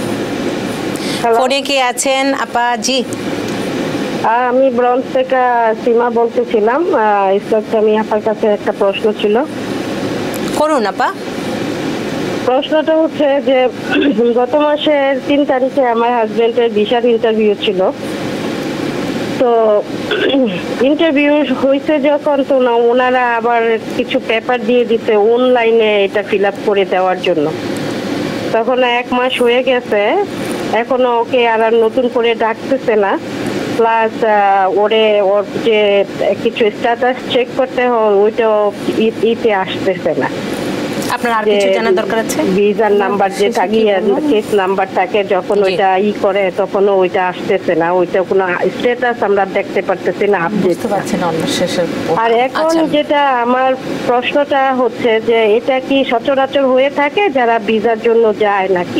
ফোনে? কে আছেন আপা? জি, আমি ব্রঞ্জ থেকে সীমা বলতেছিলাম। ইশরাত সামি আপার কাছে একটা প্রশ্ন ছিল। করুন আপা। প্রশ্নটা হচ্ছে যে গত মাসের 3 তারিখে আমার হাজবেন্ডের ভিসার ইন্টারভিউ ছিল। তো ইন্টারভিউ হয়েছে যখন, তো ওনারা আবার কিছু পেপার দিয়ে দিতে অনলাইনে এটা ফিল আপ করে দেওয়ার জন্য। তখন 1 মাস হয়ে গেছে, এখনো ওকে আর নতুন করে ডাকতেছে না। প্লাস ওর যে কিছু স্ট্যাটাস চেক করতে হয় ওইটাও ইতে আসতেছে না। আপনার আর কিছু জানার দরকার আছে? ভিসার নাম্বার যেটা কেস নাম্বার থাকে, যখন ওইটা করে তখন ওইটা আসতেছে না, ওইটা কোনো স্ট্যাটাস আমরা দেখতে পারতেছি না, আপডেট পাচ্ছি না অন্য শেষের। আর এখন যেটা আমার প্রশ্নটা হচ্ছে যে এটা কি সচরাচর হয়ে থাকে যারা ভিসার জন্য যায় নাকি?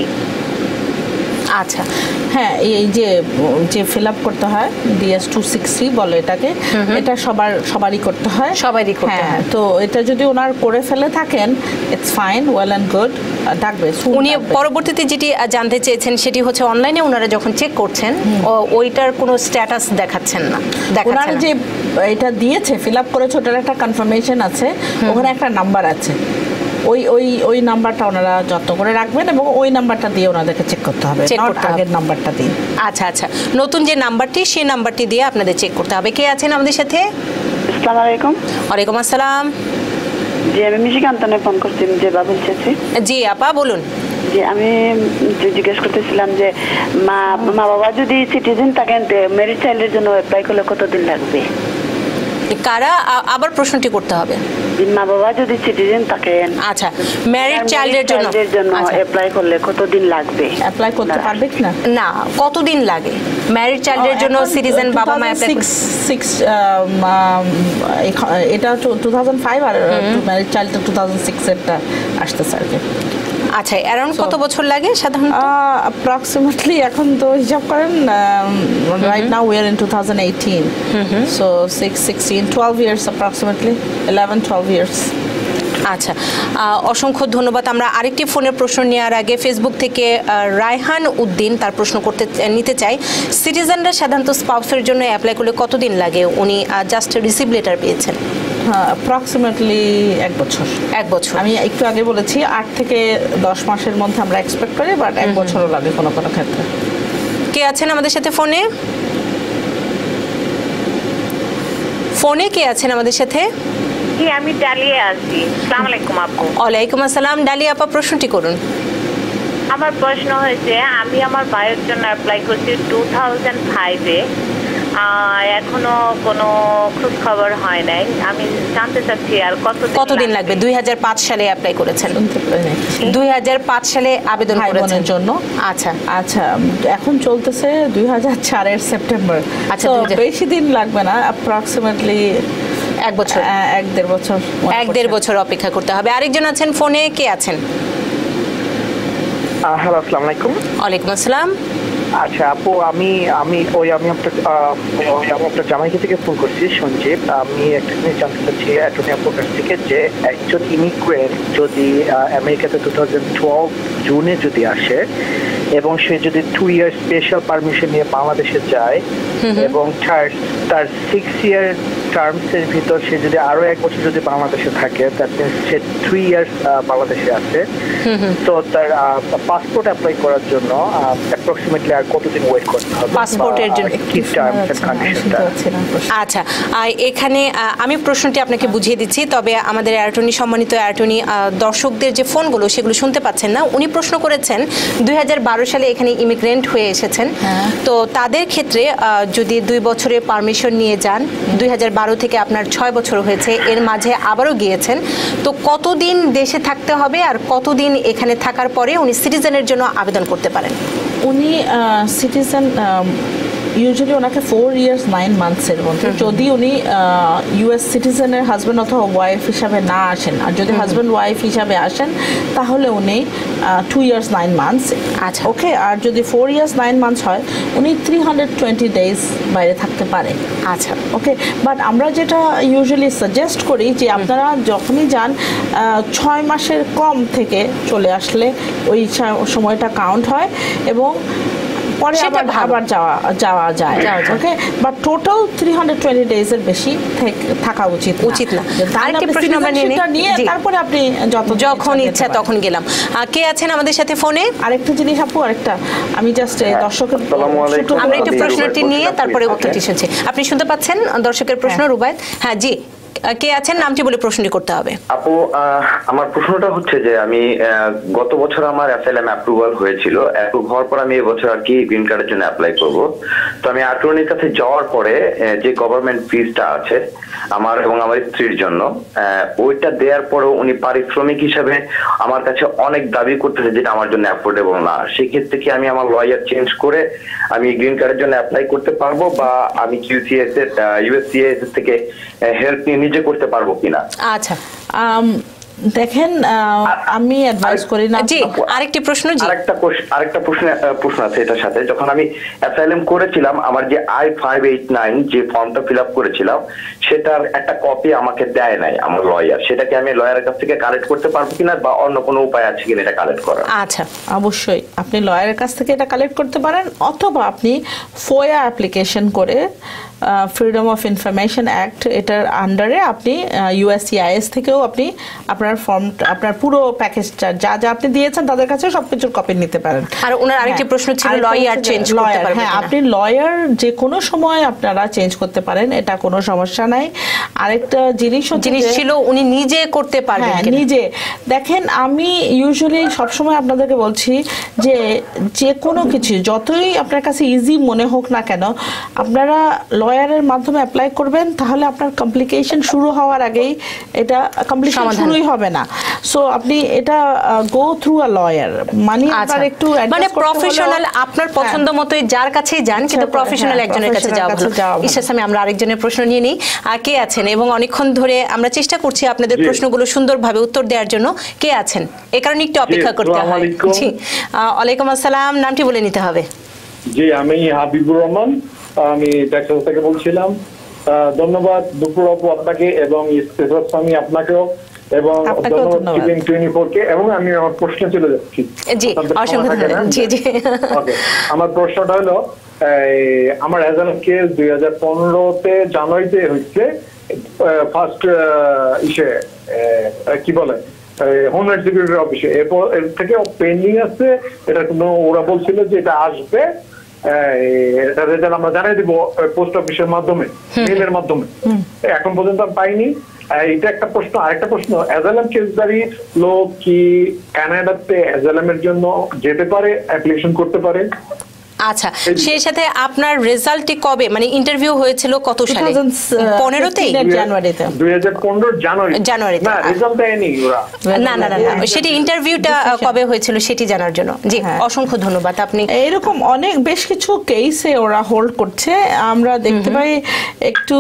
আচ্ছা, হ্যাঁ, এই যে ফিল আপ করতে হয় DS-260 বলে এটাকে, এটা সবারই করতে হয়, সবারই করতে হয়। তো এটা যদি ওনার করে ফেলে থাকেন, it's fine, well and good, ডাকবে। উনি পরবর্তীতে যেটি জানতে চেয়েছেন সেটি হচ্ছে অনলাইনে ওনারা যখন চেক করছেন ওইটার কোনো স্ট্যাটাস দেখাচ্ছেন না, ওনারা যে এটা দিয়েছে ফিল আপ করেছে ওটার একটা কনফার্মেশন আছে, ওখানে একটা নাম্বার আছে, ওই নাম্বারটা ওনারা যত্ন করে রাখবেন, এবং ওই নাম্বারটা দিয়ে ওনাদেরকে চেক করতে হবে, আগের নাম্বারটা দিয়ে। আচ্ছা আচ্ছা, নতুন যে নাম্বারটি সেই নাম্বারটি দিয়ে আপনাদের চেক করতে হবে। কে আছেন আমাদের সাথে? আসসালামু আলাইকুম। ওয়ালাইকুম আসসালাম। জি, আমি মিশিগান থেকে ফোন করছি, যে বাবুল চাচি। জি আপা বলুন। জি, আমি জিজ্ঞেস করতেছিলাম যে মা বাবা যদি সিটিজেন থাকেন, ম্যারিড চাইল্ডের জন্য অ্যাপ্লাই করলে কতদিন লাগবে? কারা? আবার প্রশ্নটি করতে হবে। মা বাবা যদি সিটিজেন থাকেন, আচ্ছা, ম্যারিড চাইল্ডের জন্য অ্যাপ্লাই করলে কতদিন লাগবে? অ্যাপ্লাই করতে পারবে কিনা? না, কতদিন লাগে ম্যারিড চাইল্ডের জন্য সিটিজেন বাবা মা অ্যাপ্লাই? এটা 2005 আর ম্যারিড চাইল্ড 2006 এরটা আসতেছে আর কি। আচ্ছা, অ্যারাউন্ড কত বছর লাগে সাধারণত? অ্যাপ্রক্সিমেটলি এখন তো হিসাব করেন, right now we are in 2018, so 6, 16, 12 years approximately, 11-12 years. আচ্ছা, অসংখ্য ধন্যবাদ। আমরা আরেকটি ফোনের প্রশ্ন নেওয়ার আগে ফেসবুক থেকে রায়হান উদ্দিন তার প্রশ্ন নিতে চাই। সিটিজেনরা সাধারণত স্পাউসের জন্য অ্যাপ্লাই করলে কতদিন লাগে? উনি জাস্ট রিসিভ লেটার পেয়েছেন। হ্যাঁ, অ্যাপ্রক্সিমেটলি 1 বছর। 1 বছর। আমি একটু আগে বলেছি 8 থেকে 10 মাসের মধ্যে আমরা এক্সপেক্ট করি, বাট 1 বছরও লাগে কোনো কোনো ক্ষেত্রে। কে আছেন আমাদের সাথে ফোনে? কে আছেন আমাদের সাথে? জি, আমি ডালিয়া আছি। আসসালামু আলাইকুম আপু। ওয়ালাইকুম আসসালাম। ডালিয়া আপা, প্রশ্নটি করুন। আমার প্রশ্ন হয়েছে, আমি আমার ভাইয়ের জন্য অ্যাপ্লাই করছি 2005-এ, এখনো কোনো খোঁজ খবর হয় নাই। আমি জানতে চাচ্ছি আর কতদিন লাগবে? 2005 সালে অ্যাপ্লাই করেছেন? 2005 সালে আবেদন করেছেন জন্য। আচ্ছা আচ্ছা, এখন চলতেছে 2004-এর সেপ্টেম্বর। আচ্ছা, বেশি দিন লাগবে না, অ্যাপ্রক্সিমেটলি 1 বছর, 1-1.5 বছর, 1-1.5 বছর অপেক্ষা করতে হবে। আরেকজন আছেন ফোনে, কে আছেন? হ্যালো, আসসালামু আলাইকুম। ওয়ালাইকুম আসসালাম। আচ্ছা আপু, আমি আপনার জামাইকে থেকে ফোন করছি সঞ্জীব। আমি একটা জিনিস জানতে চাচ্ছি অ্যাটর্নি আপুর কাছ থেকে, যে একজন ইমিগ্রেন্ট যদি আমেরিকাতে 2012 জুনে যদি আসে এবং সে যদি 2 ইয়ার স্পেশাল পারমিশন নিয়ে বাংলাদেশে যায় এবং তার 6 ইয়ার টার্মসের ভিতর সে যদি আরো 1 বছর যদি বাংলাদেশে থাকে, দ্যাট মিনস সে 3 ইয়ার্স বাংলাদেশে আছে, তো তার পাসপোর্ট অ্যাপ্লাই করার জন্য অ্যাপ্রক্সিমেটলি আর কতদিন ওয়েট করতে হবে পাসপোর্টের জন্য? কি টার্মস এন্ড কন্ডিশনটা? আচ্ছা, এখানে আমি প্রশ্নটি আপনাকে বুঝিয়ে দিচ্ছি, তবে আমাদের অ্যাটর্নি, সম্মানিত অ্যাটর্নি, দর্শকদের যে ফোনগুলো সেগুলো শুনতে পাচ্ছেন না। উনি প্রশ্ন করেছেন 2012 সালে এখানে ইমিগ্রেন্ট হয়ে এসেছেন, তো তাদের ক্ষেত্রে যদি 2 বছরের পারমিশন নিয়ে যান, 2012 থেকে আপনার 6 বছর হয়েছে, এর মাঝে আবারও গিয়েছেন, তো কতদিন দেশে থাকতে হবে আর কতদিন এখানে থাকার পরে উনি সিটিজেনের জন্য আবেদন করতে পারেন? উনি সিটিজেন ইউজুয়ালি ওনাকে 4 ইয়ার্স 9 মান্থসের মধ্যে, যদি উনি ইউএস সিটিজেনের হাজব্যান্ড অথবা ওয়াইফ হিসাবে না আসেন, আর যদি হাজব্যান্ড ওয়াইফ হিসাবে আসেন তাহলে উনি 2 ইয়ার্স 9 মান্থস। আচ্ছা, ওকে। আর যদি 4 ইয়ার্স 9 মান্থস হয়, উনি 320 ডেজ বাইরে থাকতে পারে। আচ্ছা, ওকে। বাট আমরা যেটা ইউজুয়ালি সাজেস্ট করি যে আপনারা যখনই যান 6 মাসের কম থেকে চলে আসলে ওই সময়টা কাউন্ট হয় এবং পরে আবার যাওয়া যায়। ওকে, বাট টোটাল 320 ডেজ এর বেশি থাকা উচিত না। আরেকটি প্রশ্ন আমরা নিয়ে তারপরে আপনি যখন ইচ্ছা তখন গেলাম। কে আছেন আমাদের সাথে ফোনে? আরেকটা জিনিস আপু, আমি জাস্ট দর্শকের, আমরা একটু প্রশ্নটি নিয়ে তারপরে উত্তরটি শুনছি। আপনি শুনতে পাচ্ছেন দর্শকের প্রশ্ন? রুবায়েত, হ্যাঁ জি, কে আছেন? নামটি বলে প্রশ্নটি করতে হবে। আপু, আমার প্রশ্নটা হচ্ছে যে আমি গত বছর আমার অ্যাসাইলাম অ্যাপ্রুভাল হয়েছিল, অ্যাপ্রুভ হওয়ার পর আমি এবছর আর কি গ্রিন কার্ডের জন্য অ্যাপ্লাই করব। তো আমি অ্যাটর্নির কাছে যাওয়ার পরে যে গভর্নমেন্ট ফিজটা আছে আমার এবং আমার স্ত্রীর জন্য, ওইটা দেওয়ার পরেও উনি পারিশ্রমিক হিসাবে আমার কাছে অনেক দাবি করতেছে যেটা আমার জন্য অ্যাফোর্ডেবল না। সেক্ষেত্রে কি আমি আমার লয়ার চেঞ্জ করে আমি গ্রিন কার্ডের জন্য অ্যাপ্লাই করতে পারবো, বা আমি QCS এর USCIS থেকে হেল্প নিয়ে নিজে করতে পারবো কিনা? আচ্ছা, দেখেন, আমি অ্যাডভাইস করি না। জি, আরেকটি প্রশ্ন। জি, আরেকটা প্রশ্ন আছে এটার সাথে। যখন আমি অ্যাসাইলাম করেছিলাম, আমার যে I-589 যে ফর্মটা ফিল আপ করেছিলাম, সেটার একটা কপি আমাকে দেয় নাই আমার লয়ার। সেটাকে আমি লয়ারের কাছ থেকে কালেক্ট করতে পারবো কিনা, বা অন্য কোনো উপায় আছে কিনা এটা কালেক্ট করার? আচ্ছা, অবশ্যই আপনি লয়ারের কাছ থেকে এটা কালেক্ট করতে পারেন, অথবা আপনি FOIA অ্যাপ্লিকেশন করে ফ্রিডম অফ ইনফরমেশন অ্যাক্ট এটার আন্ডারে আপনি USCIS থেকেও আপনি আপনার পুরো প্যাকেজটা যা আপনি দিয়েছেন তাদের কাছে সবকিছুর কপি নিতে পারেন। আর ওনার আরেকটি প্রশ্ন ছিল লয়ার চেঞ্জ করতে পারবেন? হ্যাঁ, আপনি লয়ার যে কোনো সময় আপনারা চেঞ্জ করতে পারেন, এটা কোনো সমস্যা নাই। আরেকটা জিনিস ছিল উনি নিজে করতে পারবেন কিনা? নিজে দেখেন, আমি ইউজুয়ালি সবসময় আপনাদেরকে বলছি যে কোনো কিছু যতই আপনার কাছে ইজি মনে হোক না কেন, আপনারা লয়ারের মাধ্যমে অ্যাপ্লাই করবেন তাহলে আপনার কমপ্লিকেশন শুরু হওয়ার আগেই এটা কমপ্লিকেশন শুরুই হবে না। সো আপনি এটা গো থ্রু আ লয়ার, আপনার একটু মানে প্রফেশনাল আপনার পছন্দ মতোই যার কাছেই যান, কিন্তু প্রফেশনাল একজনের কাছে যাওয়া ভালো। ঈশা সামি, আমরা আরেকজনের প্রশ্ন নিয়ে নিই। কে আছেন? এবং অনেকক্ষণ ধরে আমরা চেষ্টা করছি আপনাদের প্রশ্নগুলো সুন্দরভাবে উত্তর দেওয়ার জন্য। কে আছেন? এই কারণে একটু অপেক্ষা করতে হয়। জি, ওয়ালাইকুম আসসালাম, নামটি বলে নিতে হবে। জি, আমি হাবিবুর রহমান, আমি টেক্সাস থেকে বলছিলাম। ধন্যবাদ দুপুর আপু আপনাকে এবং ইসরাত সামি আপনাকেও, এবং ধন্যবাদ টিভিএন 24 কে। এবং আমি আমার প্রশ্ন চলে যাচ্ছি। জি, অসংখ্য ধন্যবাদ। জি জি, ওকে। আমার প্রশ্নটা হলো, আমার অ্যাজালাম কেস 2015-তে জানুয়ারিতে হচ্ছে, ফার্স্ট কি বলে হোমল্যান্ড সিকিউরিটি অফিসে। এরপর এর থেকে পেন্ডিং আছে, এটা কোনো ওরা বলছিল যে এটা আসবে, এটা রেজাল্ট আমরা জানাই দিব পোস্ট অফিসের মাধ্যমে, মেইলের মাধ্যমে। এখন পর্যন্ত পাইনি। এটা একটা প্রশ্ন। আরেকটা প্রশ্ন, অ্যাজালাম কেসদারি লোক কি কানাডাতে অ্যাজালামের জন্য যেতে পারে, অ্যাপ্লিকেশন করতে পারে? আচ্ছা, সেই সাথে আপনার রেজাল্টটি কবে, মানে ইন্টারভিউ হয়েছিল কত সালে? 15-তে জানুয়ারিতে, 2015 জানুয়ারিতে। না, রেজাল্ট দেয়নি ওরা। না না না, সেটি ইন্টারভিউটা কবে হয়েছিল সেটি জানার জন্য। জি, অসংখ্য ধন্যবাদ। আপনি এরকম অনেক বেশ কিছু কেসে ওরা হোল্ড করছে। আমরা দেখতে পাই একটু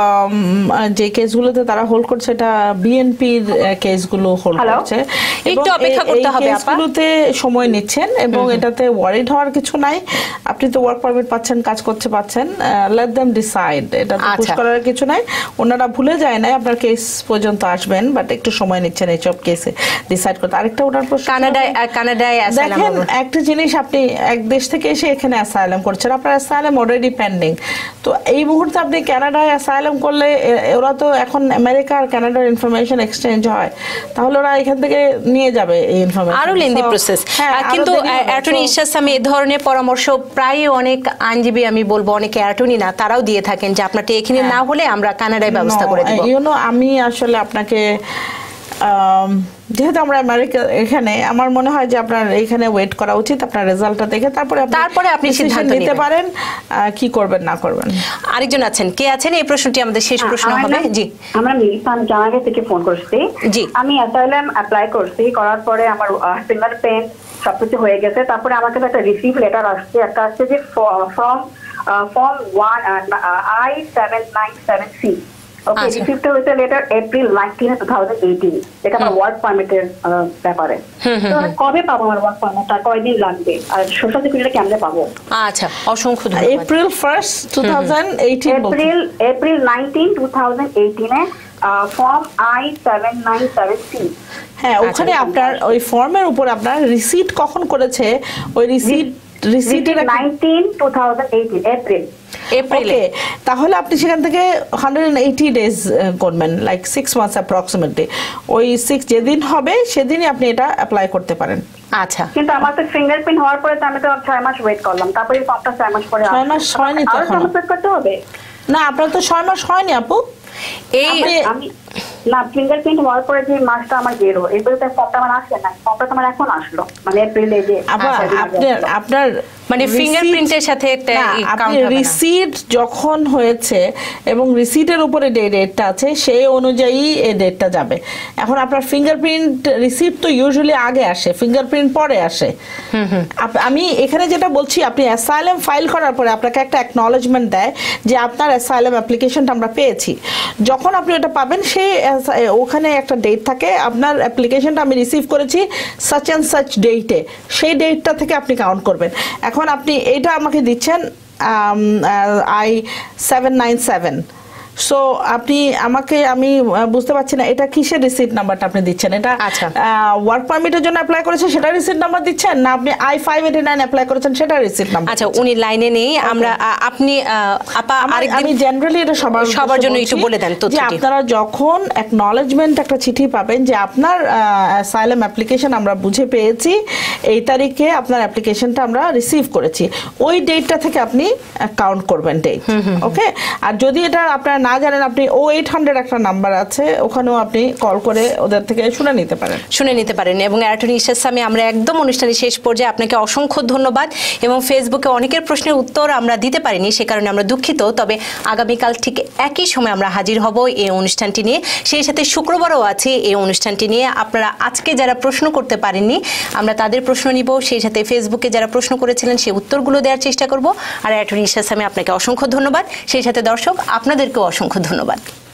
যে কেসগুলোতে তারা হোল্ড করছে, এটা বিএনপির কেসগুলো হোল্ড করছে। একটু অপেক্ষা করতে হবে। কেসগুলোতে সময় নিচ্ছেন এবং এটাতে ওয়ারিড হওয়ার কিছু নাই। আপনি তো ওয়ার্ক পারমিট পাচ্ছেন, কাজ করতে পাচ্ছেন, লেট দেম ডিসাইড। এটা তো পুশ করার কিছু নাই, ওনারা ভুলে যায় না আপনার কেস পর্যন্ত আসবেন, বাট একটু সময় নিচ্ছেন এইসব কেসে ডিসাইড করতে। আরেকটা ওনার প্রশ্ন, কানাডায় দেখেন একটা জিনিস, আপনি এক দেশ থেকে এসে এখানে অ্যাসাইলাম করছেন, আপনার অ্যাসাইলাম অলরেডি পেন্ডিং। তো এই মুহূর্তে আপনি কানাডায় অ্যাসাইলাম করলে, ওরা তো এখন আমেরিকা আর কানাডার ইনফরমেশন এক্সচেঞ্জ হয়, তাহলে ওরা এখান থেকে নিয়ে যাবে এই ইনফরমেশন। আরো লেন্দি প্রসেস। কিন্তু অ্যাটর্নি ঈশা সামি এই ধরনের পরামর্শ প্রায় অনেক আইনজীবী, আমি বলবো অনেকে অ্যাটর্নি না, তারাও দিয়ে থাকেন যে আপনারটা এখানে না হলে আমরা কানাডায় ব্যবস্থা করে দেব। আমি আসলে আপনাকে, যেহেতু আমরা আমেরিকা এখানে, আমার মনে হয় যে আপনার এখানে ওয়েট করা উচিত, আপনার রেজাল্টটা দেখে তারপরে আপনি সিদ্ধান্ত নিতে পারেন কি করবেন না করবেন। আরেকজন আছেন, কে আছেন? এই প্রশ্নটি আমাদের শেষ প্রশ্ন হবে। জি, আমরা মিরপুর জানাগা থেকে ফোন করছি। জি, আমি অ্যাসাইলাম অ্যাপ্লাই করছি, করার পরে আমার ফিঙ্গারপ্রিন্ট সবকিছু হয়ে গেছে। তারপরে আমাকে একটা রিসিভ লেটার আসছে, একটা আসছে যে ফর্ম 1 I-797C। ওকে, রিসিভটা হয়েছে লেটার এপ্রিল 19, 2018। এটা আমার ওয়ার্ক পারমিটের ব্যাপারে। তো কবে পাবো আমার ওয়ার্ক পারমিটটা, কয়দিন লাগবে, আর সোশ্যাল সিকিউরিটি কেমনে পাবো? আচ্ছা, অসংখ্য ধন্যবাদ। April 1, 2018, April 19, 2018 form I-797C। হ্যাঁ, ওখানে আপনার ওই ফর্মের উপর আপনার রিসিট কখন করেছে, ওই রিসিটের 19, 2018 এপ্রিল। তাহলে আপনি সেখান থেকে 180 ডেজ করবেন, লাইক 6 মান্থস অ্যাপ্রক্সিমেটলি। ওই 6 যেদিন হবে সেদিনই আপনি এটা অ্যাপ্লাই করতে পারেন। আচ্ছা, কিন্তু আমার তো ফিঙ্গারপ্রিন্ট হওয়ার পরে তো আমি তো 6 মাস ওয়েট করলাম, তারপরে ফর্মটা 6 মাস পরে 6 মাস হয়নি তো এখনো করতে হবে। না, আপনার তো 6 মাস হয়নি আপু। আমি না, ফিঙ্গারপ্রিন্ট হওয়ার পরে যে মাসটা আমার বের হয়, এবারে তো ফর্মটা আমার আসে না, ফর্মটা তো আমার এখন আসলো, মানে এপ্রিলে যে আপনার মানে ফিঙ্গারপ্রিন্টের সাথে একটা রিসিট যখন হয়েছে এবং রিসিটের উপরে যে ডেটটা আছে সেই অনুযায়ী এই ডেটটা যাবে। এখন আপনার ফিঙ্গারপ্রিন্ট রিসিট তো ইউজুয়ালি আগে আসে, ফিঙ্গারপ্রিন্ট পরে আসে। আমি এখানে যেটা বলছি, আপনি অ্যাসাইলাম ফাইল করার পরে আপনাকে একটা অ্যাকনলেজমেন্ট দেয় যে আপনার অ্যাসাইলাম অ্যাপ্লিকেশনটা আমরা পেয়েছি। যখন আপনি এটা পাবেন, সেই ওখানে একটা ডেট থাকে, আপনার অ্যাপ্লিকেশনটা আমি রিসিভ করেছি সাচ অ্যান্ড সাচ ডেটে, সেই ডেটটা থেকে আপনি কাউন্ট করবেন। এখন আপনি এটা আমাকে দিচ্ছেন I-797, সো আপনি আমাকে, আমি বুঝতে পারছি না এটা কিসের রিসিট নাম্বারটা আপনি দিচ্ছেন। এটা ওয়ার্ক পারমিটের জন্য অ্যাপ্লাই করেছেন সেটা রিসিট নাম্বার দিচ্ছেন, না আপনি I-589 অ্যাপ্লাই করেছেন সেটা রিসিট নাম্বার? আচ্ছা, উনি লাইনে নেই, আমরা আপনি আপা আমি জেনারেলি এটা সবার জন্য একটু বলে দেন যে আপনারা যখন অ্যাকনলেজমেন্ট একটা চিঠি পাবেন যে আপনার অ্যাসাইলাম অ্যাপ্লিকেশন আমরা বুঝে পেয়েছি, এই তারিখে আপনার অ্যাপ্লিকেশনটা আমরা রিসিভ করেছি, ওই ডেটটা থেকে আপনি কাউন্ট করবেন ডেট। ওকে, আর যদি এটা আপনার না জানেন আপনি 0800 একটা নাম্বার আছে, ওখানেও আপনি কল করে ওদের থেকে শুনে নিতে পারেন। এবং অ্যাটর্নি ইশরাত সামি, আমরা একদম অনুষ্ঠানের শেষ পর্যায়ে আপনাকে অসংখ্য ধন্যবাদ। এবং ফেসবুকে অনেকের প্রশ্নের উত্তর আমরা দিতে পারিনি, সে কারণে আমরা দুঃখিত। তবে আগামীকাল ঠিক একই সময় আমরা হাজির হব এই অনুষ্ঠানটি নিয়ে, সেই সাথে শুক্রবারও আছে এই অনুষ্ঠানটি নিয়ে। আপনারা আজকে যারা প্রশ্ন করতে পারেননি আমরা তাদের প্রশ্ন নিব, সেই সাথে ফেসবুকে যারা প্রশ্ন করেছিলেন সেই উত্তরগুলো দেওয়ার চেষ্টা করব। আর অ্যাটর্নি ইশরাত সামি, আপনাকে অসংখ্য ধন্যবাদ, সেই সাথে দর্শক আপনাদেরকেও অসংখ্য ধন্যবাদ।